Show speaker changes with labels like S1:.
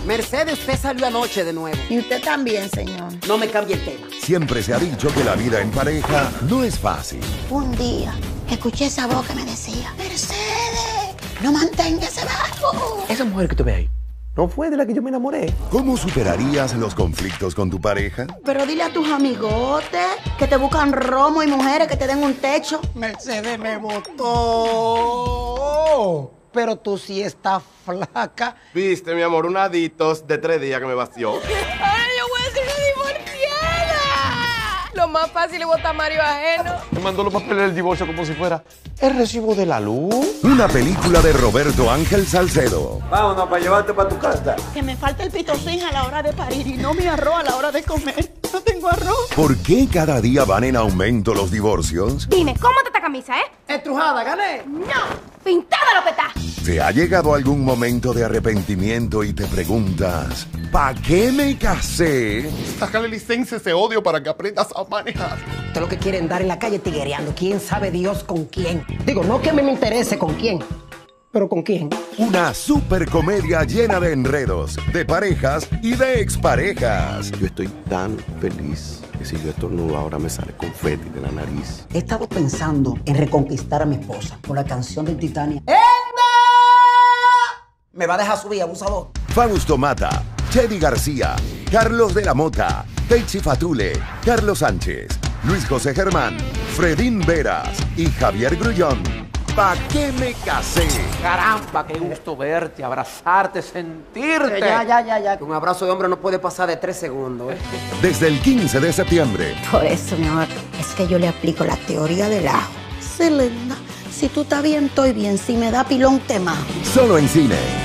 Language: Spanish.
S1: Mercedes, usted salió anoche de nuevo.
S2: Y usted también, señor.
S1: No me cambie el tema.
S3: Siempre se ha dicho que la vida en pareja no es fácil.
S2: Un día escuché esa voz que me decía: Mercedes, no mantenga ese barco.
S4: Esa mujer que tú ves ahí, ¿no fue de la que yo me enamoré?
S3: ¿Cómo superarías los conflictos con tu pareja?
S2: Pero dile a tus amigotes que te buscan romo y mujeres que te den un techo.
S5: Mercedes me botó. Pero tú sí estás flaca.
S6: Viste, mi amor, un aditos de 3 días que me vació.
S7: ¡Ahora yo voy a ser una divorciada! Lo más fácil es botar a Mario ajeno.
S4: Me mandó los papeles del divorcio como si fuera el recibo de la luz.
S3: Una película de Roberto Ángel Salcedo.
S4: Vámonos para llevarte para tu casa.
S2: Que me falta el pitocín a la hora de parir y no mi arroz a la hora de comer. No tengo arroz.
S3: ¿Por qué cada día van en aumento los divorcios?
S7: Dime, ¿cómo está esta camisa,
S1: Estrujada, gané.
S7: No, pintada lo que está.
S3: ¿Te ha llegado algún momento de arrepentimiento y te preguntas, ¿para qué me casé?
S6: Sácale licencia ese odio para que aprendas a manejar.
S1: Usted lo que quiere andar en la calle tiguereando. ¿Quién sabe Dios con quién?
S5: Digo, no que me interese con quién, pero con quién.
S3: Una super comedia llena de enredos, de parejas y de exparejas.
S4: Yo estoy tan feliz que si yo estornudo ahora me sale confeti de la nariz.
S1: He estado pensando en reconquistar a mi esposa con la canción del Titanic. Me va a dejar subir, abusador.
S3: Fausto Mata, Chedi García, Carlos de la Mota, Teichi Fatule, Carlos Sánchez, Luis José Germán, Fredín Veras y Javier Grullón. ¿Pa' qué me casé?
S4: Caramba, qué gusto verte, abrazarte, sentirte.
S1: Ya. Un abrazo de hombre no puede pasar de 3 segundos.
S3: Desde el 15 de septiembre.
S2: Por eso, mi amor, es que yo le aplico la teoría del ajo. Sí, linda. Si tú estás bien, estoy bien. Si me da pilón, te mato.
S3: Solo en cine.